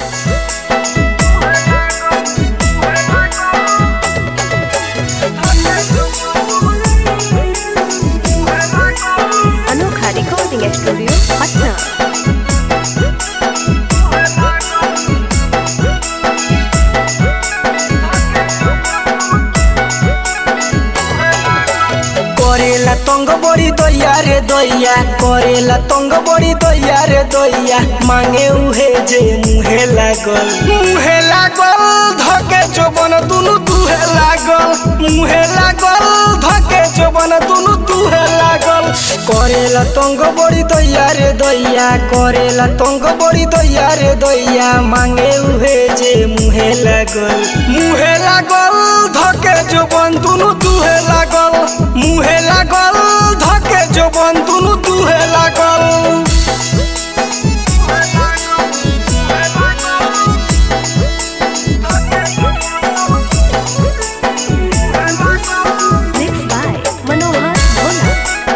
अनोखा recording studio Patna. करेला तंग बड़ी दैया रे दैया, करेला तंग बड़ी दैया रे दैया, मांगे उहे जे मुहे लागल, मुहे लागल धके जोबन दुनु दुहे लागल, मुहे लागल धके जोबन दुनु दुहे लागल। करेला तंग बड़ी दैया रे दैया, करेला तंग बड़ी दैया रे दैया, मांगे उहे जे मुहे लागल, मुहे लागल धके जोबन दुनु दुहे लागल, मुहे लागल धके जोबन दुनु दुहे लागल। Mixed by Manohar, Bhola।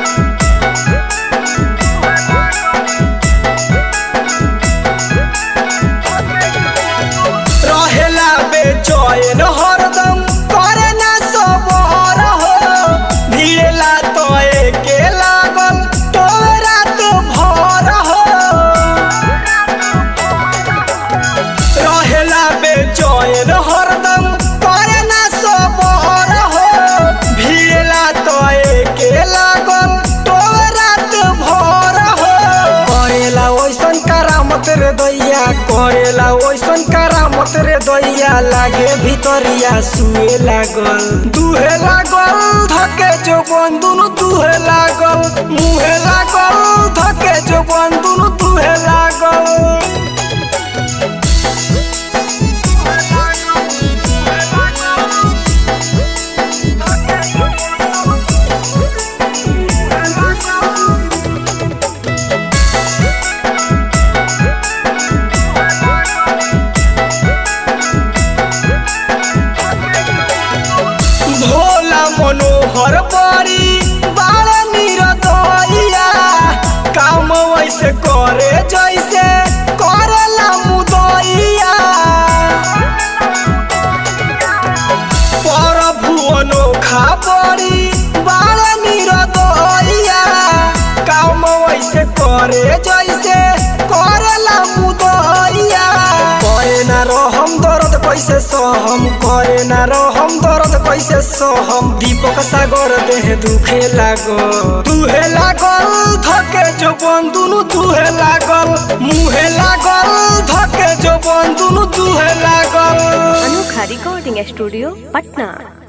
रहेला बेचैन हरदम करे ना सबर हो, भिड़ेला तो एके लागल तोरा तो भर हो। रहेला बेचैन हरदम करे ना सबर हो, भिड़ेला तो एके लागल तोरा तो भर हो। करेला ओइसन करामत रे दैया, करेला ओइसन करामत रे दैया, लागे भितरिया सुए लागल, दुहे लागल धके जोबन दुनु दुहे लागल, मुहे लागल धके जोबन दुनु दुहे लागल। भोला मनोहर बड़ी बाल निरदैया, काम वैसे करे जैसे करेला मुदैया। प्रभु अनोखा बड़ी बाल निरदैया, काम वैसे करे जैसे करेला मुदैया। करे ना रहम दर्द कैसे सहम, करे ना रहम दर्द कैसे सहम, दीपक सागर देह दुखे लागल, दुहे लागल धके जोबन दुनु दुहे लागल, मुहे लागल धके जोबन दुनु दुहे लागल। अनोखा रिकॉर्डिंग स्टूडियो पटना।